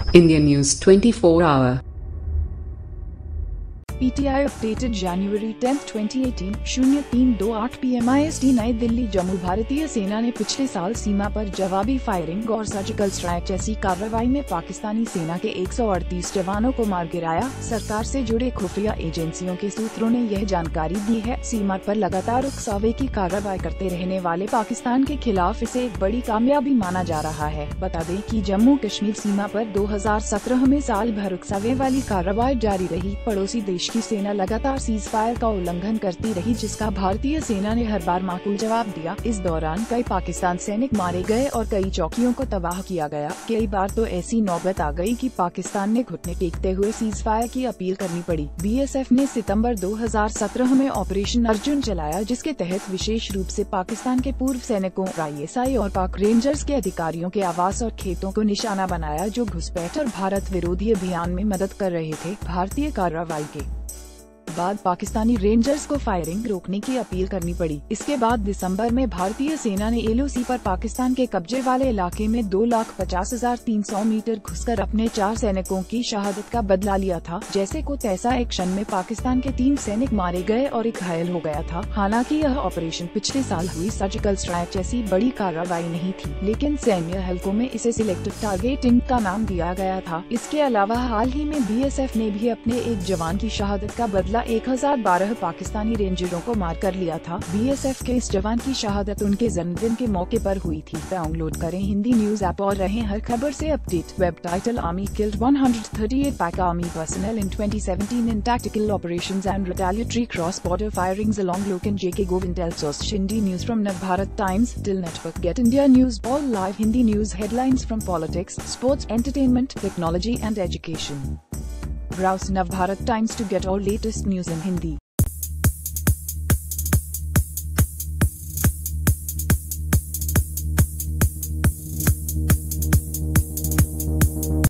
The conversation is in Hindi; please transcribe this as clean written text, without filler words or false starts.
Indian News 24-hour. PTI updated January 10, 2018, 0328 PM IST नई दिल्ली। जम्मू भारतीय सेना ने पिछले साल सीमा पर जवाबी फायरिंग और सर्जिकल स्ट्राइक जैसी कार्रवाई में पाकिस्तानी सेना के 138 जवानों को मार गिराया। सरकार से जुड़े खुफिया एजेंसियों के सूत्रों ने यह जानकारी दी है। सीमा पर लगातार उकसावे की कार्रवाई करते रहने वाले पाकिस्तान के खिलाफ इसे एक बड़ी कामयाबी माना जा रहा है। बता दें कि जम्मू कश्मीर सीमा पर 2017 में साल भर उकसावे वाली कार्रवाई जारी रही। पड़ोसी देश की सेना लगातार सीज फायर का उल्लंघन करती रही, जिसका भारतीय सेना ने हर बार माकूल जवाब दिया। इस दौरान कई पाकिस्तान सैनिक मारे गए और कई चौकियों को तबाह किया गया। कई बार तो ऐसी नौबत आ गई कि पाकिस्तान ने घुटने टेकते हुए सीज फायर की अपील करनी पड़ी। BSF ने सितंबर 2017 में ऑपरेशन अर्जुन चलाया, जिसके तहत विशेष रूप से पाकिस्तान के पूर्व सैनिकों, ISI और पाक रेंजर्स के अधिकारियों के आवास और खेतों को निशाना बनाया, जो घुसपैठ और भारत विरोधी अभियान में मदद कर रहे थे। भारतीय कार्रवाई के बाद पाकिस्तानी रेंजर्स को फायरिंग रोकने की अपील करनी पड़ी। इसके बाद दिसंबर में भारतीय सेना ने LOC पर पाकिस्तान के कब्जे वाले इलाके में 2,50,300 मीटर घुसकर अपने 4 सैनिकों की शहादत का बदला लिया था। जैसे को तैसा एक्शन में पाकिस्तान के 3 सैनिक मारे गए और एक घायल हो गया था। हालांकि यह ऑपरेशन पिछले साल हुई सर्जिकल स्ट्राइक जैसी बड़ी कार्रवाई नहीं थी, लेकिन सैन्य हलकों में इसे सिलेक्टिव टारगेटिंग का नाम दिया गया था। इसके अलावा हाल ही में BSF ने भी अपने एक जवान की शहादत का बदला 1012 पाकिस्तानी रेंजरों को मार कर लिया था। BSF के इस जवान की शहादत उनके जन्मदिन के मौके पर हुई थी। डाउनलोड करें हिंदी न्यूज ऐप और रहें हर खबर से update. Web title: army killed 138 Pak army personnel in 2017 in tactical operations and retaliatory cross border firings along लोकेन JK Govindal source Hindi news from Navbharat Times टिल network get India news all live Hindi news headlines from politics, sports, entertainment, technology and education. Browse Navbharat Times to get all latest news in Hindi.